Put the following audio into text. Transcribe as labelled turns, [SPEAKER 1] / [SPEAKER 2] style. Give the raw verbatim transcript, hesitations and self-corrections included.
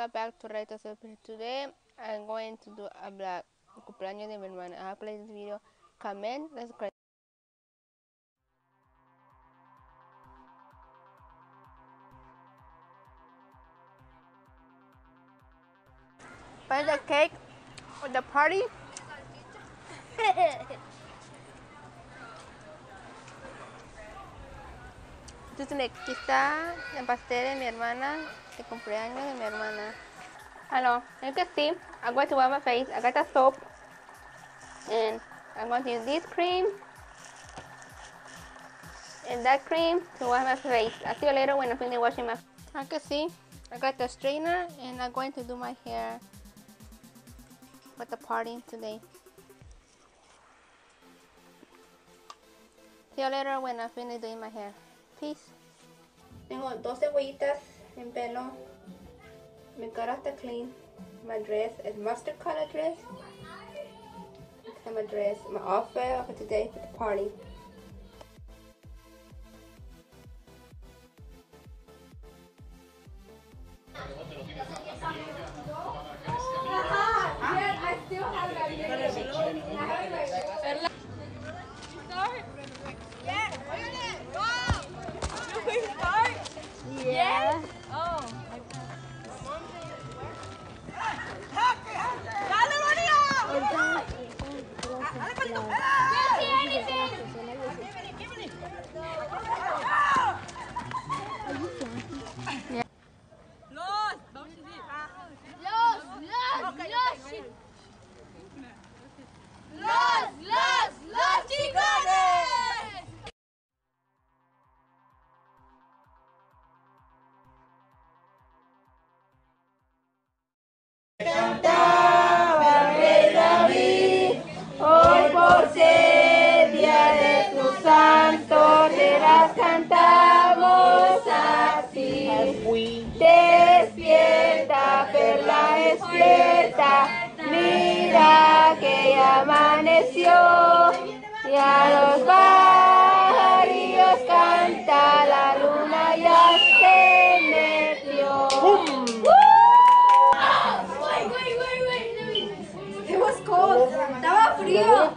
[SPEAKER 1] welcome back to Reto Super. Today I'm going to do a vlog cumpleaños de mi hermana. I play this video. Comment, let's go. Buy the cake for the party. Entonces aquí está el pastel de mi hermana, el cumpleaños de mi hermana. Hello, you can see I'm going to wipe my face. I got the soap and I'm going to use this cream and that cream to wash my face. I'll see you later when I finish washing my face. I can see I got the straightener and I'm going to do my hair for the party today. See you later when I finish doing my hair. Peace. Tengo doce huellitas en pelo. Mi cara está clean. My dress is mustard color dress. And my dress, my outfit for today for the party.
[SPEAKER 2] I still have that video.
[SPEAKER 3] Yeah.
[SPEAKER 2] Oh.
[SPEAKER 3] Los, los, los chicones.
[SPEAKER 1] Cantaba el rey David, hoy por ser día de tu santo, te las cantamos así. Despierta, perla, despierta, mira que ya amaneció, y a los pajarillos canta, la luna ya se metió.
[SPEAKER 2] It was cold. Estaba frío.